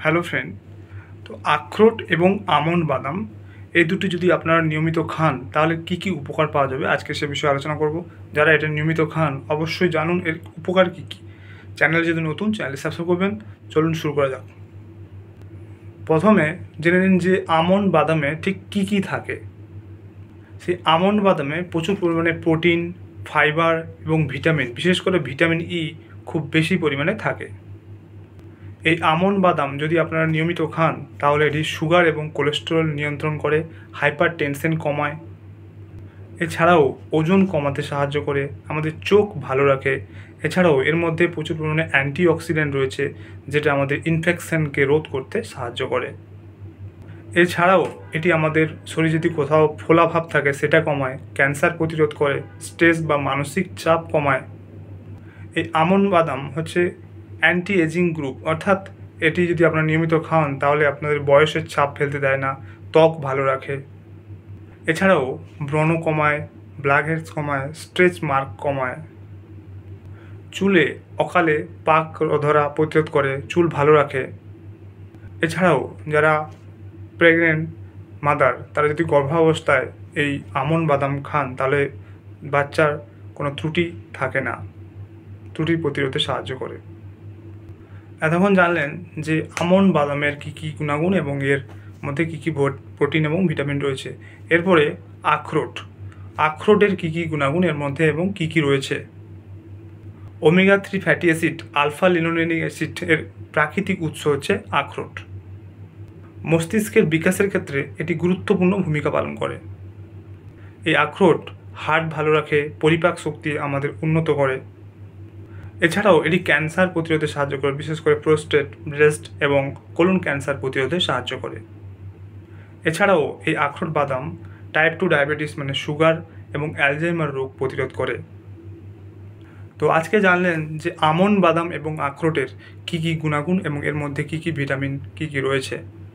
Hello friend. তো আখরোট এবং আমন্ড বাদাম এই দুটি যদি আপনারা নিয়মিত খান তাহলে কি কি উপকার পাওয়া যাবে আজকে সে বিষয়ে আলোচনা করব। যারা এটা নিয়মিত খান অবশ্যই জানুন এর উপকার কি কি। চ্যানেল যদি নতুন, চ্যানেল সাবস্ক্রাইব করবেন। চলুন শুরু করা যাক। প্রথমে জেনে নিন যে আমন্ড বাদামে ঠিক কি কি থাকে। সেই আমন্ড বাদামে প্রচুর পরিমাণে প্রোটিন, ফাইবার এবং ভিটামিন, বিশেষ করে ভিটামিন ই খুব বেশি পরিমাণে থাকে। এই আমন্ড বাদাম যদি আপনারা নিয়মিত খান তাহলে এটি সুগার এবং কোলেস্টেরল নিয়ন্ত্রণ করে, হাইপার টেনশন কমায়, এছাড়াও ওজন কমাতে সাহায্য করে, আমাদের চোখ ভালো রাখে। এছাড়াও এর মধ্যে প্রচুর পরিমাণে অ্যান্টিঅক্সিডেন্ট রয়েছে যেটা আমাদের ইনফেকশনকে রোধ করতে সাহায্য করে। এছাড়াও এটি আমাদের শরীরে যদি কোথাও ফোলাভাব থাকে সেটা কমায়, ক্যান্সার প্রতিরোধ করে, স্ট্রেস বা মানসিক চাপ কমায়। এই আমন্ড বাদাম হচ্ছে অ্যান্টি এজিং গ্রুপ, অর্থাৎ এটি যদি আপনারা নিয়মিত খান তাহলে আপনাদের বয়সের ছাপ ফেলতে দেয় না, ত্বক ভালো রাখে। এছাড়াও ব্রণ কমায়, ব্ল্যাক হেডস কমায়, স্ট্রেচ মার্ক কমায়, চুলে অকালে পাক ধরা প্রতিরোধ করে, চুল ভালো রাখে। এছাড়াও যারা প্রেগনেন্ট মাদার তারা যদি গর্ভাবস্থায় এই আমন্ড বাদাম খান তাহলে বাচ্চার কোনো ত্রুটি থাকে না, ত্রুটি প্রতিরোধে সাহায্য করে। এতক্ষণ জানলেন যে আমন্ড বাদামের কী কী গুণাগুণ এবং এর মধ্যে কী কী প্রোটিন এবং ভিটামিন রয়েছে। এরপরে আখরোটের কী কী গুণাগুণ এর মধ্যে এবং কী কী রয়েছে। Omega 3 fatty acid, alpha linolenic acid এর প্রাকৃতিক উৎস হচ্ছে আখরোট। মস্তিষ্কের বিকাশের ক্ষেত্রে এটি গুরুত্বপূর্ণ ভূমিকা পালন করে। এই আখরোট হার্ট ভালো রাখে, পরিপাক শক্তি আমাদের উন্নত করে। এছাড়াও এটি ক্যান্সার প্রতিরোধে সাহায্য করে, বিশেষ করে প্রোস্টেট, ব্রেস্ট এবং কোলন ক্যান্সার প্রতিরোধে সাহায্য করে। এছাড়াও এই আখরোট বাদাম টাইপ 2 ডায়াবেটিস মানে সুগার এবং অ্যালজাইমার রোগ প্রতিরোধ করে। তো আজকে জানলেন যে আমন্ড বাদাম এবং আখরোটের কী কী গুণাগুণ এবং এর মধ্যে কী কী ভিটামিন কী কী রয়েছে।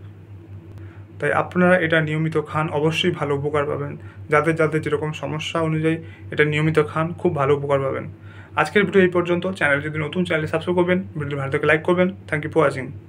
তাই আপনারা এটা নিয়মিত খান, অবশ্যই ভালো উপকার পাবেন। যাদের যাদের যেরকম সমস্যা অনুযায়ী এটা নিয়মিত খান, খুব ভালো উপকার পাবেন। আজকের ভিডিও এই পর্যন্ত। চ্যানেল যদি নতুন, চ্যানেল সাবস্ক্রাইব করবেন, ভিডিওটি ভালো থেকে লাইক করবেন। Thank you for watching.